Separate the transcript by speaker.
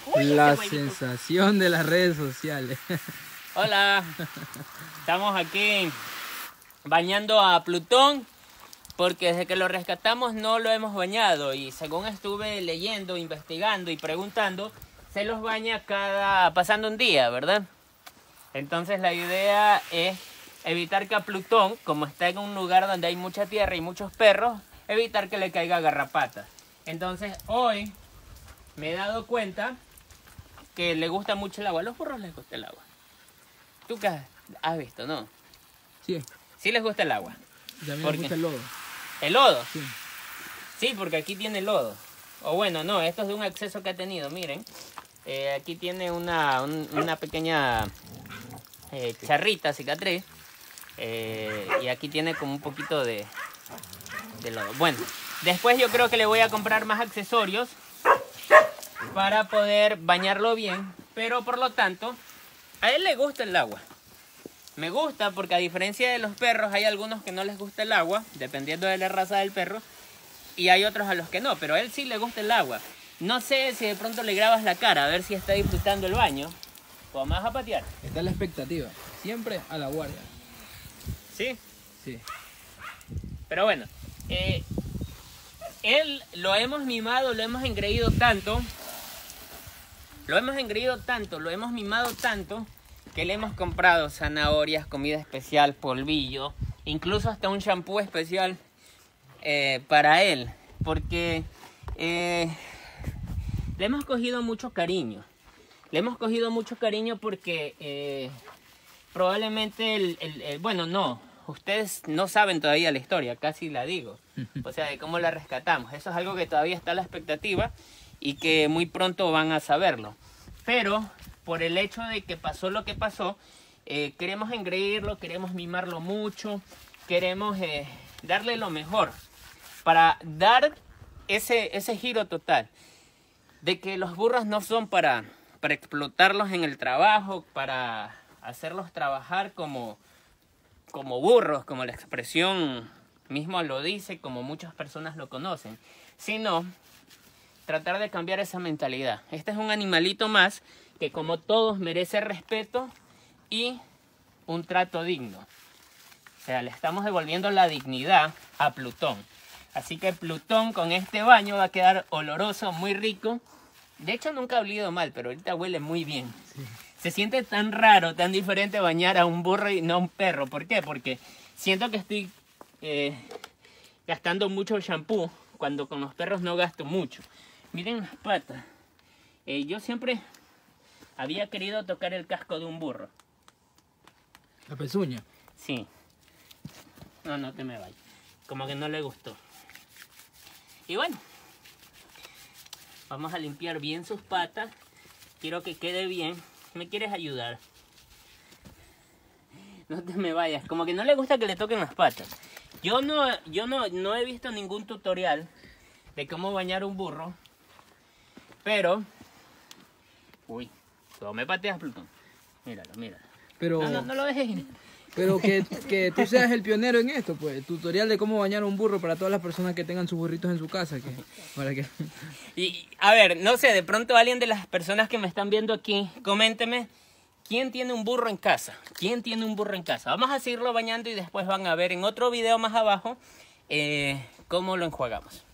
Speaker 1: La sensación de las redes sociales.
Speaker 2: Hola, estamos aquí bañando a Plutón porque desde que lo rescatamos no lo hemos bañado y según estuve leyendo, investigando y preguntando, se los baña pasando un día, ¿verdad? Entonces la idea es evitar que a Plutón, como está en un lugar donde hay mucha tierra y muchos perros, evitar que le caiga garrapata. Entonces hoy me he dado cuenta que le gusta mucho el agua. A los burros les gusta el agua. ¿Tú qué has visto, no?
Speaker 1: Sí.
Speaker 2: Sí les gusta el agua.
Speaker 1: Ya me gusta el lodo.
Speaker 2: ¿El lodo?
Speaker 1: Sí.
Speaker 2: Sí, porque aquí tiene lodo. O bueno, no, esto es de un acceso que ha tenido, miren. Aquí tiene una pequeña charrita, cicatriz. Y aquí tiene como un poquito de lodo. Bueno, después yo creo que le voy a comprar más accesorios para poder bañarlo bien. Pero por lo tanto, a él le gusta el agua. Me gusta porque a diferencia de los perros, hay algunos que no les gusta el agua, dependiendo de la raza del perro. Y hay otros a los que no, pero a él sí le gusta el agua. No sé si de pronto le grabas la cara, a ver si está disfrutando el baño. O me vas a patear.
Speaker 1: Está la expectativa. Siempre a la guardia.
Speaker 2: ¿Sí?
Speaker 1: Sí.
Speaker 2: Pero bueno, él lo hemos mimado, lo hemos engreído tanto. Lo hemos mimado tanto que le hemos comprado zanahorias, comida especial, polvillo, incluso hasta un shampoo especial para él, porque le hemos cogido mucho cariño. Le hemos cogido mucho cariño porque probablemente bueno, no, ustedes no saben todavía la historia, casi la digo, o sea, de cómo la rescatamos. Eso es algo que todavía está a la expectativa y que muy pronto van a saberlo. Pero por el hecho de que pasó lo que pasó, queremos engreírlo, queremos mimarlo mucho, queremos darle lo mejor para dar ese giro total de que los burros no son para explotarlos en el trabajo, para hacerlos trabajar como burros, como la expresión mismo lo dice, como muchas personas lo conocen, sino tratar de cambiar esa mentalidad. Este es un animalito más que como todos merece respeto y un trato digno. O sea, le estamos devolviendo la dignidad a Plutón. Así que Plutón con este baño va a quedar oloroso, muy rico. De hecho nunca ha olido mal, pero ahorita huele muy bien. Sí. Se siente tan raro, tan diferente bañar a un burro y no a un perro. ¿Por qué? Porque siento que estoy gastando mucho shampoo cuando con los perros no gasto mucho. Miren las patas. Yo siempre había querido tocar el casco de un burro.
Speaker 1: ¿La pezuña?
Speaker 2: Sí. No te me vayas. Como que no le gustó. Y bueno, vamos a limpiar bien sus patas. Quiero que quede bien. ¿Me quieres ayudar? No te me vayas. Como que no le gusta que le toquen las patas. Yo no he visto ningún tutorial de cómo bañar un burro. Pero... Uy, ¿cómo me pateas, Plutón? Míralo.
Speaker 1: Pero...
Speaker 2: No lo dejes ir.
Speaker 1: Pero que tú seas el pionero en esto, pues. Tutorial de cómo bañar un burro para todas las personas que tengan sus burritos en su casa. Para que...
Speaker 2: Y, a ver, no sé, de pronto alguien de las personas que me están viendo aquí, coménteme, ¿quién tiene un burro en casa? ¿Quién tiene un burro en casa? Vamos a seguirlo bañando y después van a ver en otro video más abajo cómo lo enjuagamos.